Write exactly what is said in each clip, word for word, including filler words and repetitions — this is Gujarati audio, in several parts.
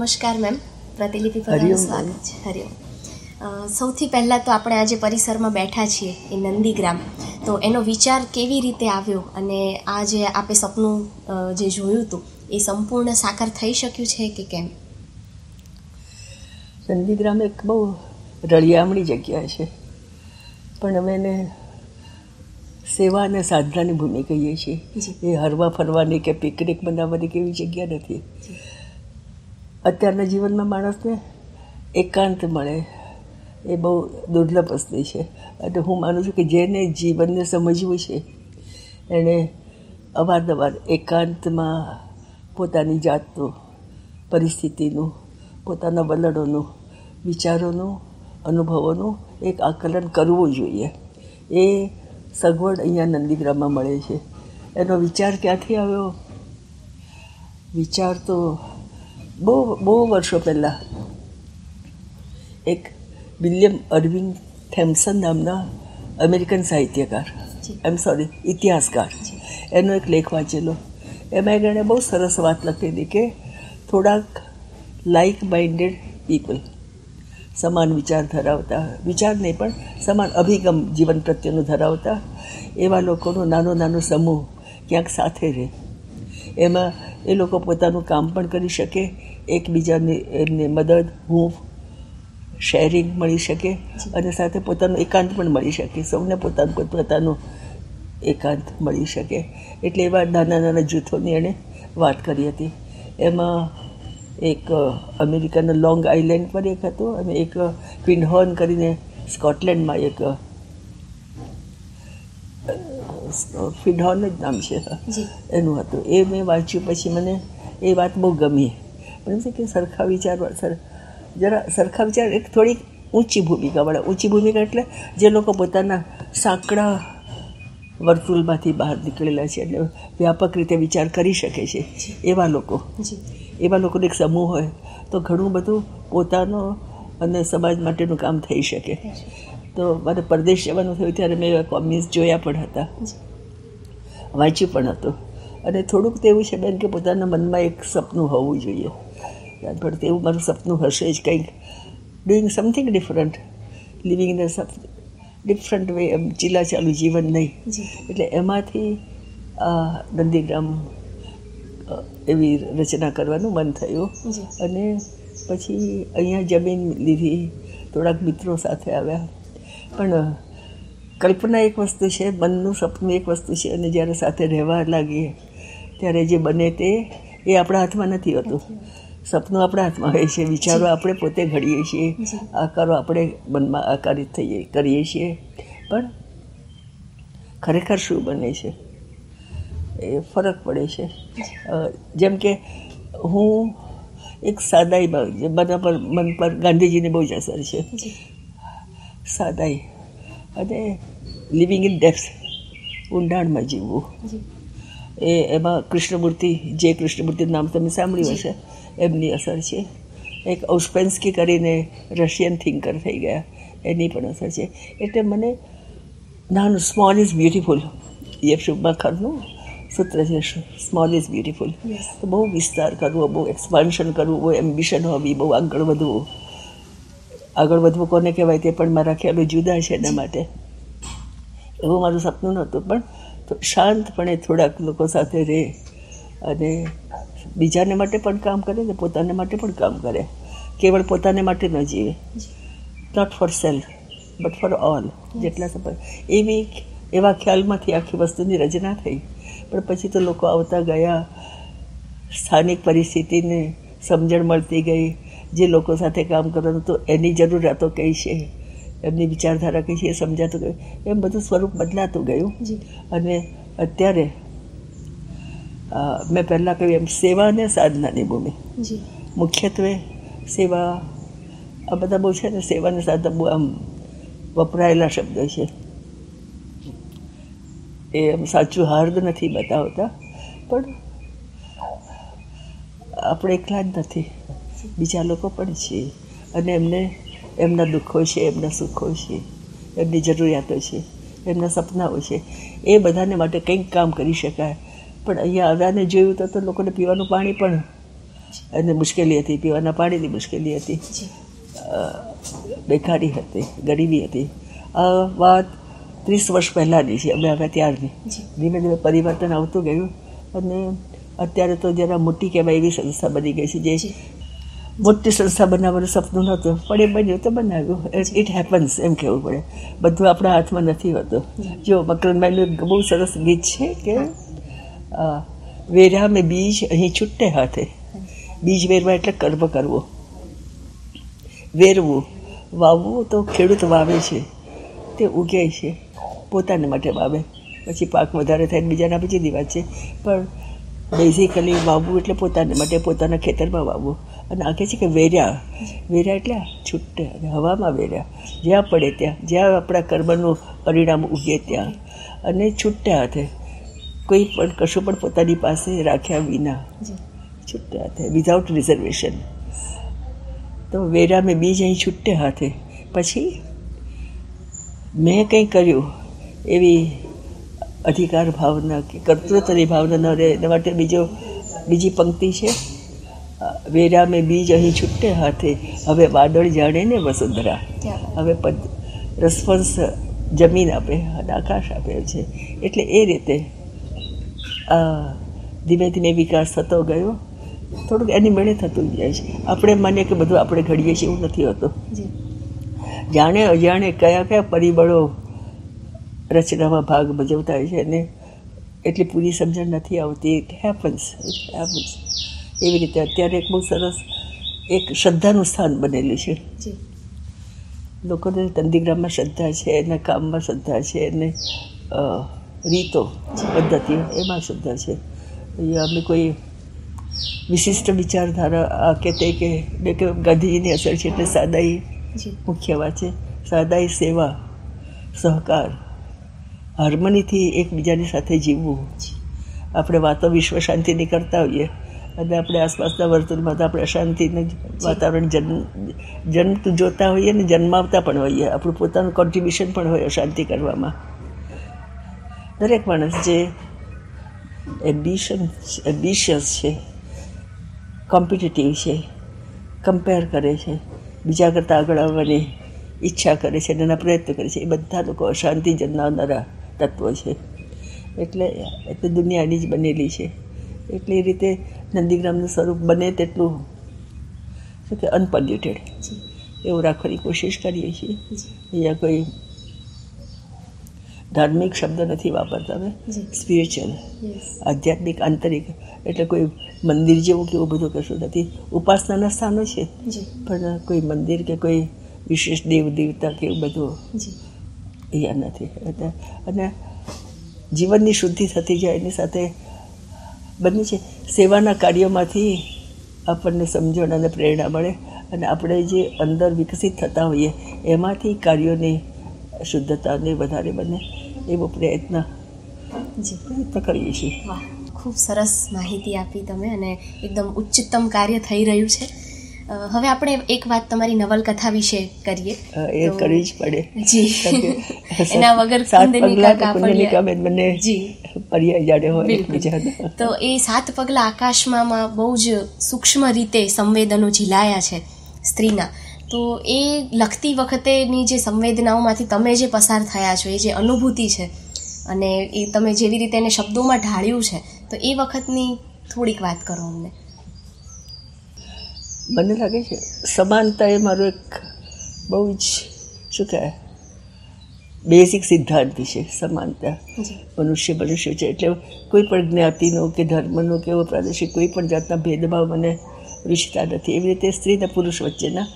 નમસ્કાર મેમ, પ્રતિલિપિ પર સ્વાગત છે. હરિઓમ. સૌથી પહેલાં તો આપણે આજે પરિસરમાં બેઠા છીએ એ નંદીગ્રામ, તો એનો વિચાર કેવી રીતે આવ્યો અને આ જે આપે સપનું જે જોયું હતું એ સંપૂર્ણ સાકાર થઈ શક્યું છે કે કેમ? નંદીગ્રામ એક બહુ રળિયામણી જગ્યા છે, પણ અમે એને સેવા અને સાધનાની ભૂમિ કહીએ છીએ. એ હરવા ફરવાની કે પિકનિક બનાવવાની કે એવી જગ્યા નથી. અત્યારના જીવનમાં માણસને એકાંત મળે એ બહુ દુર્લભ વસ્તુ છે, અને હું માનું છું કે જેને જીવનને સમજવું છે એણે અવારનવાર એકાંતમાં પોતાની જાતનું, પરિસ્થિતિનું, પોતાના વલણોનું, વિચારોનું, અનુભવોનું એક આકલન કરવું જોઈએ. એ સગવડ અહીંયા નંદીગ્રામમાં મળે છે. એનો વિચાર ક્યાંથી આવ્યો? વિચાર તો બહુ બહુ વર્ષો પહેલાં એક વિલિયમ અરવિંગ થેમ્સન નામના અમેરિકન સાહિત્યકાર, એમ સોરી ઇતિહાસકાર, એનો એક લેખ વાંચેલો. એમાં એણે બહુ સરસ વાત લખી હતી કે થોડાક લાઇક માઇન્ડેડ પીપલ, સમાન વિચાર ધરાવતા, વિચાર નહીં પણ સમાન અભિગમ જીવન પ્રત્યેનું ધરાવતા એવા લોકોનો નાનો નાનો સમૂહ ક્યાંક સાથે રહે. એમાં એ લોકો પોતાનું કામ પણ કરી શકે, એકબીજાની એમને મદદ, હૂંફ, શેરિંગ મળી શકે, અને સાથે પોતાનું એકાંત પણ મળી શકે. સૌને પોતાનું પોતપોતાનું એકાંત મળી શકે. એટલે એવા નાના નાના જૂથોની એણે વાત કરી હતી. એમાં એક અમેરિકાના લોંગ આઇલેન્ડ પર એક હતું, અને એક ક્વિન્ડહોર્ન કરીને સ્કોટલેન્ડમાં એક, ક્વિન્ડહોર્ન જ નામ છે એનું હતું. એ મેં વાંચ્યું, પછી મને એ વાત બહુ ગમી. પણ એમ છે કે સરખા વિચાર સર જરા સરખા વિચાર એક થોડીક ઊંચી ભૂમિકાવાળા, ઊંચી ભૂમિકા એટલે જે લોકો પોતાના સાંકડા વર્તુળમાંથી બહાર નીકળેલા છે એટલે વ્યાપક રીતે વિચાર કરી શકે છે, એવા લોકો એવા લોકોનો એક સમૂહ હોય તો ઘણું બધું પોતાનો અને સમાજ માટેનું કામ થઈ શકે. તો મારે પરદેશ જવાનું થયું ત્યારે મેં એવા કોમિક્સ જોયા પણ હતા, વાંચ્યું પણ હતું. અને થોડુંક તો એવું છે બેન કે પોતાના મનમાં એક સપનું હોવું જોઈએ. પણ તેવું મારું સપનું હશે જ, કંઈક doing something different, living in a different way, એમ ચીલા ચાલુ જીવન નહીં. એટલે એમાંથી આ નંદીગ્રામ એવી રચના કરવાનું મન થયું. અને પછી અહીંયા જમીન લીધી, થોડાક મિત્રો સાથે આવ્યા. પણ કલ્પના એક વસ્તુ છે, મનનું સપનું એક વસ્તુ છે, અને જ્યારે સાથે રહેવા લાગીએ ત્યારે જે બને તે એ આપણા હાથમાં નથી હોતું. સપનું આપણા હાથમાં હોય છે, વિચારો આપણે પોતે ઘડીએ છીએ, આકારો આપણે મનમાં આકારિત થઈએ કરીએ છીએ, પણ ખરેખર શું બને છે એ ફરક પડે છે. જેમ કે હું એક સાદાઈમાં, જે બધા પર મન પર ગાંધીજીની બહુ જ અસર છે, સાદાઈ અને લિવિંગ ઇન ડેપ્થ, ઊંડાણમાં જીવવું. એ એમાં કૃષ્ણમૂર્તિ, જે કૃષ્ણમૂર્તિનું નામ તમે સાંભળ્યું હશે, એમની અસર છે. એક ઔસ્પેન્સ્કી કરીને રશિયન થિંકર થઈ ગયા, એની પણ અસર છે. એટલે મને નાનું, સ્મોલ ઇઝ બ્યુટિફુલ, એ શુભમાખરનું સૂત્ર છે, સ્મોલ ઇઝ બ્યુટિફુલ. તો બહુ વિસ્તાર કરવો, બહુ એક્સપાન્શન કરવું, બહુ એમ્બિશન હોવી, બહુ આગળ વધવું. આગળ વધવું કોને કહેવાય તે પણ મારા ખ્યાલો જુદા છે એના માટે. એવું મારું સપનું નહોતું, પણ શાંતપણે થોડાક લોકો સાથે રહે અને બીજાને માટે પણ કામ કરે ને પોતાને માટે પણ કામ કરે. કેવળ પોતાને માટે ન જીવે, not for self but for all. જેટલા સફર એવી એવા ખ્યાલમાંથી આખી વસ્તુની રચના થઈ. પણ પછી તો લોકો આવતા ગયા, સ્થાનિક પરિસ્થિતિને સમજણ મળતી ગઈ, જે લોકો સાથે કામ કરવાનું તો એની જરૂરિયાતો કઈ છે, એમની વિચારધારા કઈ છે એ સમજાતું ગયું. એમ બધું સ્વરૂપ બદલાતું ગયું. અને અત્યારે મેં પહેલાં કહ્યું એમ સેવા અને સાધનાની ભૂમિ, મુખ્યત્વે સેવા. આ બધા બહુ છે ને, સેવા અને સાધના બહુ આમ વપરાયેલા શબ્દો છે. એ એમ સાચું હાર્દ નથી બતાવતા, પણ આપણે એકલા જ નથી, બીજા લોકો પણ છીએ, અને એમને એમના દુઃખો છે, એમના સુખો છે, એમની જરૂરિયાતો છે, એમના સપનાઓ છે. એ બધાને માટે કંઈક કામ કરી શકાય. પણ અહીંયા આવ્યાને જોયું તો તો લોકોને પીવાનું પાણી પણ અને મુશ્કેલી હતી, પીવાના પાણીની મુશ્કેલી હતી, બેકારી હતી, ગરીબી હતી. આ વાત ત્રીસ વર્ષ પહેલાંની છે, અમે આવ્યા ત્યારની. ધીમે ધીમે પરિવર્તન આવતું ગયું અને અત્યારે તો જરા મોટી કહેવાય એવી સંસ્થા બની ગઈ છે. જે મોટી સંસ્થા બનાવવાનું સપનું નહોતું, પણ એ બન્યું તો બનાવ્યું. ઇટ હેપન્સ એમ કહેવું પડે. બધું આપણા હાથમાં નથી હોતું. જો મકરંદભાઈનું એક બહુ સરસ ગીત છે કે વેરા મેં બીજ અહીં છૂટે હાથે. બીજ વેરવા એટલે કર્મ કરવો, વેરવું. વાવવું તો ખેડૂત વાવે છે, તે ઉગે છે, પોતાને માટે વાવે, પછી પાક વધારે થાય બીજાના પછી દી વાત છે. પણ બેઝિકલી વાવવું એટલે પોતાને માટે, પોતાના ખેતરમાં વાવવું. અને આ કહે છે કે વેર્યા, વેર્યા એટલે છૂટે, અને હવામાં વેર્યા, જ્યાં પડે ત્યાં, જ્યાં આપણા કર્મનું પરિણામ ઉગે ત્યાં, અને છૂટે હાથે, કોઈ પણ કશું પણ પોતાની પાસે રાખ્યા વિના, છૂટે હાથે, વિધાઉટ રિઝર્વેશન. તો વેરા મેં બીજ અહીં છૂટે હાથે. પછી મેં કંઈ કર્યું એવી અધિકાર ભાવના કે કર્તૃત્વની ભાવના ન રહે એના માટે બીજો બીજી પંક્તિ છે, વેરા મેં બીજ અહીં છૂટે હાથે, હવે વાદળ જાણે ને વસુંધરા. હવે પદ રિસ્પોન્સ જમીન આપે અને આકાશ આપે છે. એટલે એ રીતે આ ધીમે ધીમે વિકાસ થતો ગયો. થોડુંક એની મેળે થતું જાય છે. આપણે માનીએ કે બધું આપણે ઘડીએ છીએ, એવું નથી હોતું. જાણે અજાણે કયા કયા પરિબળો રચનામાં ભાગ ભજવતા હોય છે અને એટલી પૂરી સમજણ નથી આવતી. ઇટ હેપન્સ ઇટ હેપન્સ એવી રીતે અત્યારે એક બહુ સરસ એક શ્રદ્ધાનું સ્થાન બનેલું છે. લોકોને નંદીગ્રામમાં શ્રદ્ધા છે, એના કામમાં શ્રદ્ધા છે, એને રીતો પદ્ધતિઓ એમાં શ્રદ્ધા છે. અમે કોઈ વિશિષ્ટ વિચારધારા કે તે કે ગાંધીજીની અસર છે એટલે સાદાઈ મુખ્ય વાત છે. સાદાઈ, સેવા, સહકાર, હાર્મનીથી એકબીજાની સાથે જીવવું. આપણે વાતો વિશ્વ શાંતિની કરતા હોઈએ અને આપણે આસપાસના વર્તુળમાં તો આપણે અશાંતિને વાતાવરણ જન્મ જન્મ જોતા હોઈએ ને જન્માવતા પણ હોઈએ. આપણું પોતાનું કોન્ટ્રીબ્યુશન પણ હોય અશાંતિ કરવામાં. દરેક માણસ જે એમ્બિશન એમ્બિશિયસ છે, કોમ્પિટિટિવ છે, કમ્પેર કરે છે, બીજા કરતાં આગળ આવવાની ઈચ્છા કરે છે, એના પ્રયત્ન કરે છે, એ બધા લોકો અશાંતિ જન્માવનારા તત્વો છે. એટલે એટલે દુનિયાની જ બનેલી છે. એટલે એ રીતે નંદીગ્રામનું સ્વરૂપ બને તેટલું શું કે અનપોલ્યુટેડ એવું રાખવાની કોશિશ કરીએ છીએ. અહીંયા કોઈ ધાર્મિક શબ્દ નથી વાપરતા અમે, સ્પિરિચ્યુઅલ, આધ્યાત્મિક, આંતરિક. એટલે કોઈ મંદિર જેવું કે એવું બધું કશું નથી. ઉપાસનાના સ્થાનો છે પણ કોઈ મંદિર કે કોઈ વિશેષ દેવ દેવતા કે એવું બધું અહીંયા નથી. અને જીવનની શુદ્ધિ થતી જાય એની સાથે બની છે. સેવાના કાર્યોમાંથી આપણને સમજણ અને પ્રેરણા મળે અને આપણે જે અંદર વિકસિત થતા હોઈએ એમાંથી કાર્યોની શુદ્ધતાને વધારે બને એવો પ્રયત્ન પ્રયત્ન કરીએ છીએ. વાહ, ખૂબ સરસ માહિતી આપી તમે અને એકદમ ઉચ્ચતમ કાર્ય થઈ રહ્યું છે. હવે આપણે એક વાત તમારી નવલકથા વિશે કરીએ. એ કરવી જ પડે જી. એના વગર બંને જી પર્યાય જાડે હોય એકબીજાના. તો એ સાત પગલા આકાશમાં બહુ જ સૂક્ષ્મ રીતે સંવેદનો ઝીલાયા છે સ્ત્રીના. તો એ લખતી વખતેની જે સંવેદનાઓમાંથી તમે જે પસાર થયા છો, એ જે અનુભૂતિ છે અને એ તમે જેવી રીતે એને શબ્દોમાં ઢાળ્યું છે, તો એ વખતની થોડીક વાત કરો અમને. મને લાગે છે સમાનતા એ મારો એક બહુ જ શું કહેવાય બેઝિક સિદ્ધાંત છે. સમાનતા, મનુષ્ય મનુષ્ય છે. એટલે કોઈ પણ જ્ઞાતિનો કે ધર્મનો કે એવો પ્રાદેશિક કોઈ પણ જાતના ભેદભાવ મને રૂચતા નથી. એવી રીતે સ્ત્રી અને પુરુષ વચ્ચેના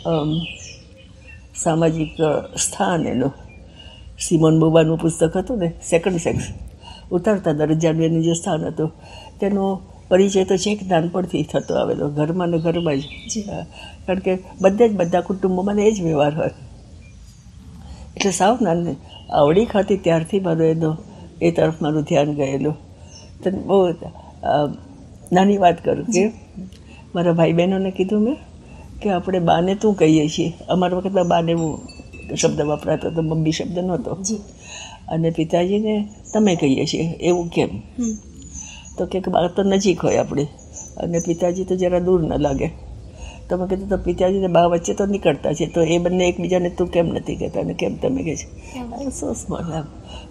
સામાજિક સ્થાન એનું સિમોન બોબાનું પુસ્તક હતું ને, સેકન્ડ સેક્સ, ઉતરતા દરજ્જાનું એનું જે સ્થાન હતું તેનો પરિચય તો છેક નાનપણથી થતો આવેલો, ઘરમાં ને ઘરમાં જ. કારણ કે બધે જ બધા કુટુંબોમાં એ જ વ્યવહાર હોય. એટલે સાવ નાની આવડી ખાતી ત્યારથી મારો એનો એ તરફ મારું ધ્યાન ગયેલું. તો બહુ નાની વાત કરું કે મારા ભાઈ બહેનોને કીધું મેં કે આપણે બાને તું કહીએ છીએ. અમારા વખતમાં બાને એવું શબ્દ વપરાતો હતો, મમ્મી શબ્દ નહોતો. અને પિતાજીને તમે કહીએ છીએ. એવું કેમ? તો કે બા તો નજીક હોય આપણી, અને પિતાજી તો જરા દૂર ન લાગે. તમે કીધું તો પિતાજી ને બા વચ્ચે તો નીકળતા છે, તો એ બંને એકબીજાને તું કેમ નથી કહેતા અને કેમ તમે કહે છે, સો સ્મોલ એમ.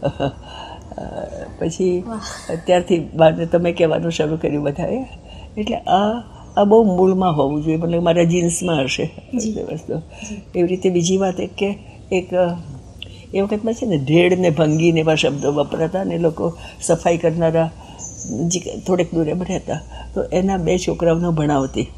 પછી ત્યારથી બાને તમે કહેવાનું શરૂ કર્યું બધાએ. એટલે આ આ બહુ મૂળમાં હોવું જોઈએ, મતલબ મારા જીન્સમાં હશે વસ્તુ. એવી રીતે બીજી વાત એક કે એક એ વખતમાં છે ને ઢેડ ને ભંગી ને એવા શબ્દો વપરાતા, ને લોકો સફાઈ કરનારા થોડેક દૂર એમ રહેતા, તો એના બે છોકરાઓને ભણાવતી.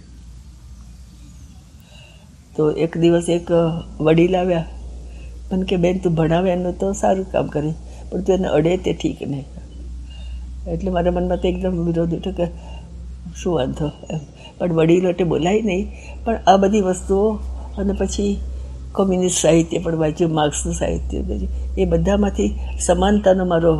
તો એક દિવસ એક વડીલ આવ્યા, મને કે બેન તું ભણાવે એનું તો સારું કામ કરે, પણ તું એને અડે તે ઠીક નહીં. એટલે મારા મનમાં તો એકદમ વિરોધ ઉઠ્યો કે શું વાંધો એમ. પણ વડીલો એટલે બોલાય નહીં. પણ આ બધી વસ્તુઓ અને પછી કોમ્યુનિસ્ટ સાહિત્ય પણ વાંચ્યું, માર્ક્સનું સાહિત્ય, એ બધામાંથી સમાનતાનો મારો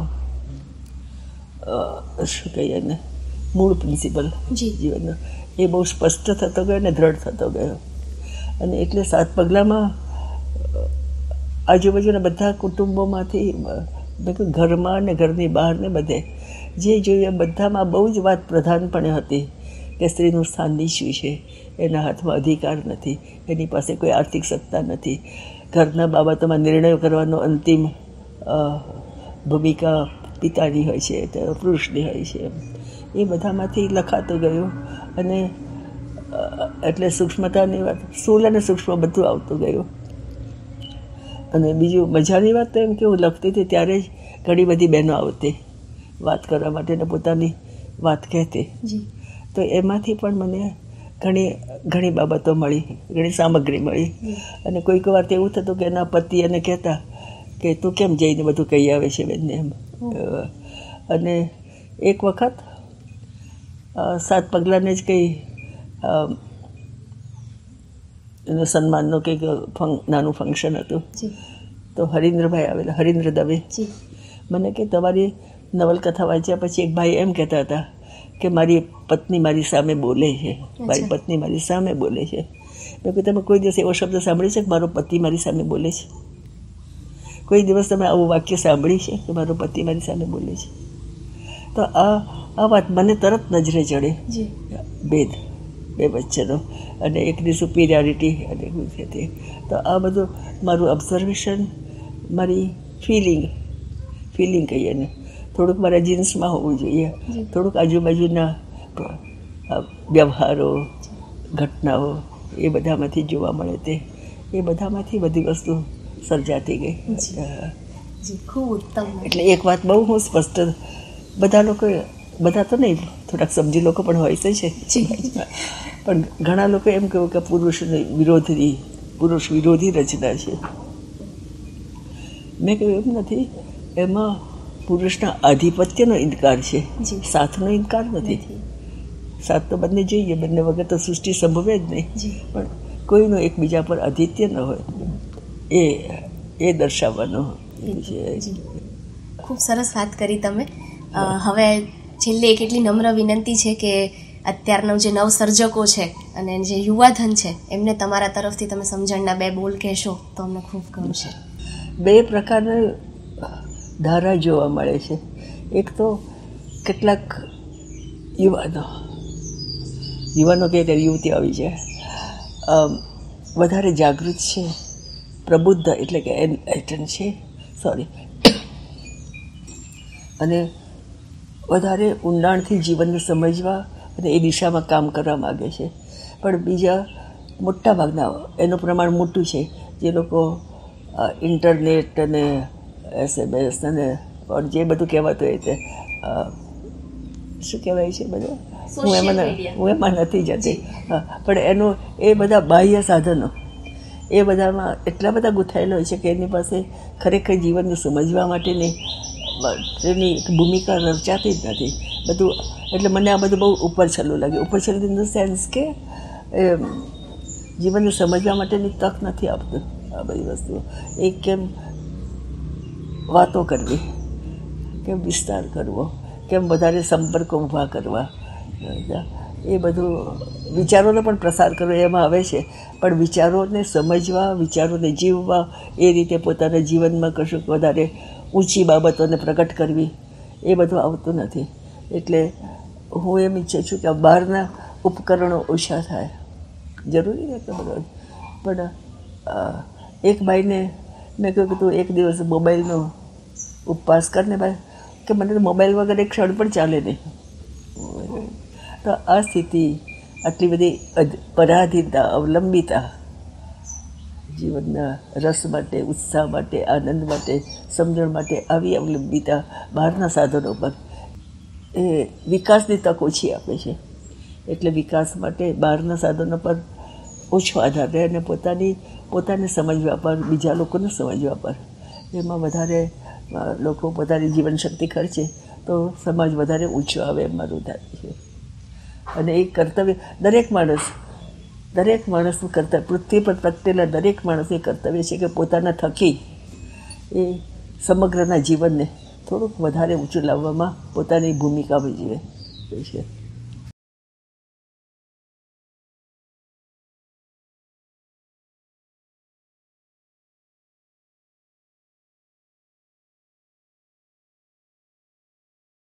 શું કહીએ ને મૂળ પ્રિન્સિપલ જીવનનો એ બહુ સ્પષ્ટ થતો ગયો ને દ્રઢ થતો ગયો. અને એટલે સાત પગલામાં આજુબાજુના બધા કુટુંબોમાંથી, ઘરમાં ને ઘરની બહાર ને બધે જે જોયું બધામાં બહુ જ વાત પ્રધાનપણે હતી કે સ્ત્રીનું સ્થાન નીચું છે, એના હાથમાં અધિકાર નથી, એની પાસે કોઈ આર્થિક સત્તા નથી, ઘરના બાબતોમાં નિર્ણયો કરવાનો અંતિમ ભૂમિકા પિતાની હોય છે, તો પુરુષની હોય છે. એ બધામાંથી લખાતું ગયું. અને એટલે સૂક્ષ્મતાની વાત, સ્થૂળ અને સૂક્ષ્મ બધું આવતું ગયું. અને બીજું મજાની વાત તો એમ કે હું લખતી હતી ત્યારે જ ઘણી બધી બહેનો આવતી વાત કરવા માટે ને પોતાની વાત કહેતી. તો એમાંથી પણ મને ઘણી ઘણી બાબતો મળી, ઘણી સામગ્રી મળી. અને કોઈક વાર તો એવું થતું કે એના પતિ એને કહેતા કે તું કેમ જઈને બધું કહી આવે છે બેનને એમ. અને એક વખત સાત પગલાંને જ કંઈ એનું સન્માનનું કંઈક નાનું ફંક્શન હતું, તો હરીન્દ્રભાઈ આવેલા, હરીન્દ્ર દવે. મને કે તમારી નવલકથા વાંચ્યા પછી એક ભાઈ એમ કહેતા હતા કે મારી પત્ની મારી સામે બોલે છે, મારી પત્ની મારી સામે બોલે છે. મેં કહ્યું તમે કોઈ દિવસ એવો શબ્દ સાંભળ્યો છે કે મારો પતિ મારી સામે બોલે છે? કોઈ દિવસ તમે આવું વાક્ય સાંભળી છે કે મારો પતિ મારી સામે બોલે છે? તો આ આ વાત મને તરત નજરે ચડે, ભેદ બે વચ્ચેનો, અને એકની સુપિરિયોરિટી અને તે. તો આ બધું મારું ઓબ્ઝર્વેશન, મારી ફિલિંગ ફિલિંગ કહીએ ને, થોડુંક મારા જીન્સમાં હોવું જોઈએ, થોડુંક આજુબાજુના વ્યવહારો, ઘટનાઓ એ બધામાંથી જોવા મળે. તે એ બધામાંથી બધી વસ્તુ સર્જાતી ગઈ. ખૂબ ઉત્તમ. એટલે એક વાત બહુ હું સ્પષ્ટ, બધા લોકો, બધા તો નહીં, થોડાક સમજી લોકો પણ હોય છે, પણ ઘણા લોકો એમ કહ્યું કે પુરુષ વિરોધી પુરુષ વિરોધી રચના છે. મેં કહ્યું એમ નથી, એમાં પુરુષના આધિપત્યનો ઇનકાર છે, સાથનો ઇનકાર નથી. સાથ તો બંને જોઈએ, બંને વગર તો સૃષ્ટિ સંભવે જ નહીં. પણ કોઈનું એકબીજા પર આધિત્ય ન હોય એ એ દર્શાવવાનો છે. ખૂબ સરસ વાત કરી તમે. હવે છેલ્લે એક એટલી નમ્ર વિનંતી છે કે અત્યારના જે નવસર્જકો છે અને જે યુવાધન છે એમને તમારા તરફથી તમે સમજણના બે બોલ કહેશો તો અમને ખૂબ ગમશે. બે પ્રકારની ધારા જોવા મળે છે. એક તો કેટલાક યુવાનો યુવાનો કે યુવતી આવી છે, વધારે જાગૃત છે, પ્રબુદ્ધ એટલે કે એન્લાઇટન છે, સોરી, અને વધારે ઊંડાણથી જીવનને સમજવા અને એ દિશામાં કામ કરવા માગે છે. પણ બીજા મોટા ભાગના, એનું પ્રમાણ મોટું છે, જે લોકો ઇન્ટરનેટ અને એસએમએસ અને જે બધું કહેવાતું હોય તે શું કહેવાય છે બધું, હું એમાં હું એમાં નથી જતી. હા, પણ એનું એ બધા બાહ્ય સાધનો એ બધામાં એટલા બધા ગૂંથાયેલા હોય છે કે એની પાસે ખરેખર જીવનને સમજવા માટેની તેની ભૂમિકા રચાતી જ નથી બધું. એટલે મને આ બધું બહુ ઉપર છેલ્લું લાગે. ઉપર છેલ્લું ઇન ધ સેન્સ કે જીવનને સમજવા માટેની તક નથી આપતું આ બધી વસ્તુઓ. એક કેમ વાતો કરવી, કેમ વિસ્તાર કરવો, કેમ વધારે સંપર્કો ઊભા કરવા, એ બધું વિચારોનો પણ પ્રસાર કરવો એમાં આવે છે. પણ વિચારોને સમજવા, વિચારોને જીવવા, એ રીતે પોતાના જીવનમાં કશુંક વધારે ઊંચી બાબતોને પ્રગટ કરવી, એ બધું આવતું નથી. એટલે હું એમ ઈચ્છું છું કે બહારના ઉપકરણો ઓછા થાય. જરૂરી નહીં કે બધું, પણ એક ભાઈને મેં કહ્યું કે તું એક દિવસ મોબાઈલનો ઉપવાસ કરને ભાઈ, કે મને તો મોબાઈલ વગર એક ક્ષણ પણ ચાલે નહીં. તો આ સ્થિતિ, આટલી બધી પરાધીનતા, અવલંબિતા, જીવનના રસ માટે, ઉત્સાહ માટે, આનંદ માટે, સમજણ માટે આવી અવલંબિતા બહારના સાધનો પર, એ વિકાસની તક ઓછી આપે છે. એટલે વિકાસ માટે બહારના સાધનો પર ઓછો આધાર રહે અને પોતાની પોતાને સમજવા પર, બીજા લોકોને સમજવા પર, એમાં વધારે લોકો પોતાની જીવનશક્તિ ખર્ચે તો સમાજ વધારે ઊંચો આવે એમ મારું થાય છે. અને એ કર્તવ્ય દરેક માણસ દરેક માણસનું કર્તવ્ય, પૃથ્વી પર પ્રગટેલા દરેક માણસનું કર્તવ્ય છે કે પોતાના થકી એ સમગ્રના જીવનને થોડુંક વધારે ઊંચું લાવવામાં પોતાની ભૂમિકા ભજવે છે.